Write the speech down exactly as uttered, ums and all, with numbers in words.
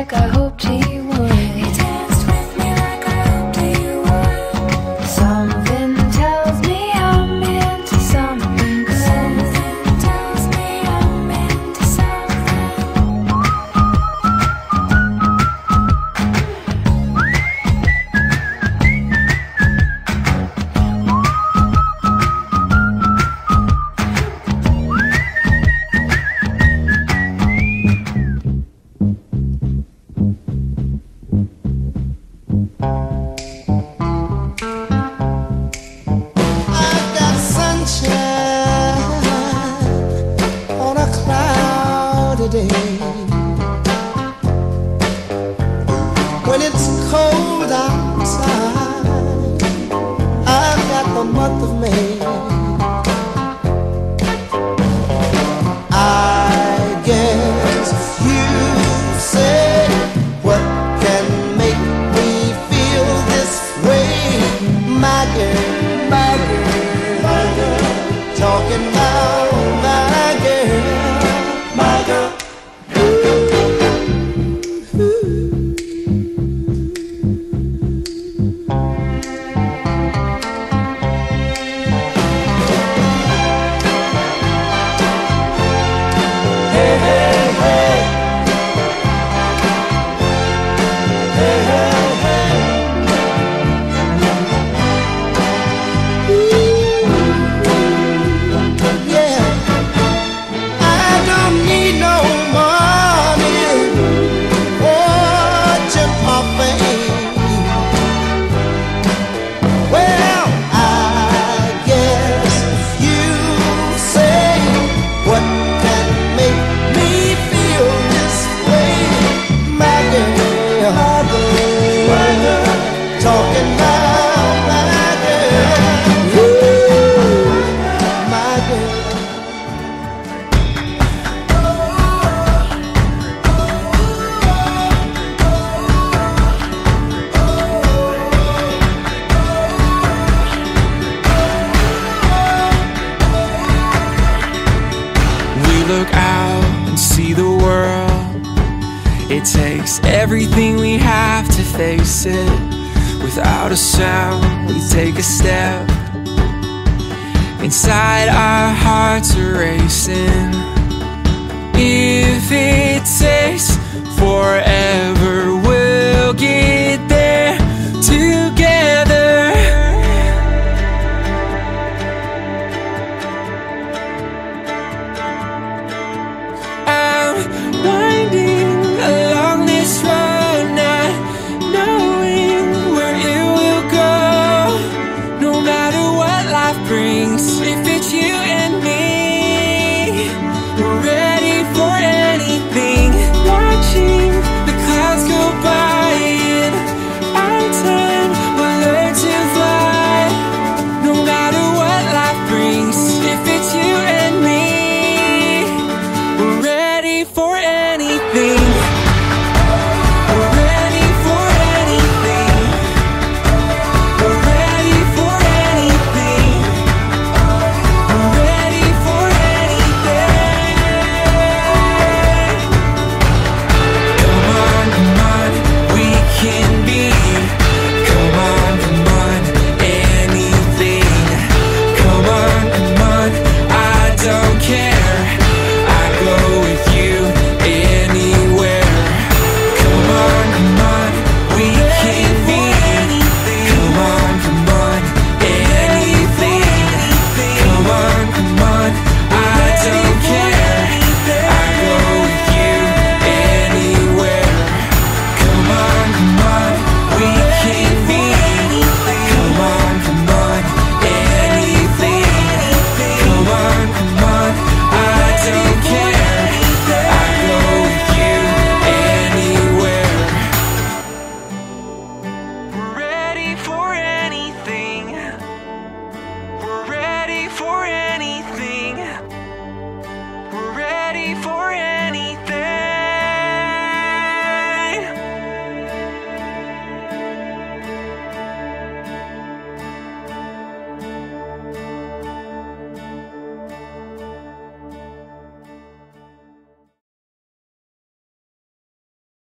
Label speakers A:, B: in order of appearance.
A: like I hoped he would. He danced with me like I hoped he would. Something tells me I'm into something good. Something tells me I'm into something.
B: When it's cold outside, I've got the month of May. I guess if you say what can make me feel this way, my girl, my girl, my girl, talking about my girl, my girl. Talking about my girl, my girl.
C: We look out and see the world. It takes everything we have to face it. Without a sound, we take a step. Inside our hearts are racing. If it takes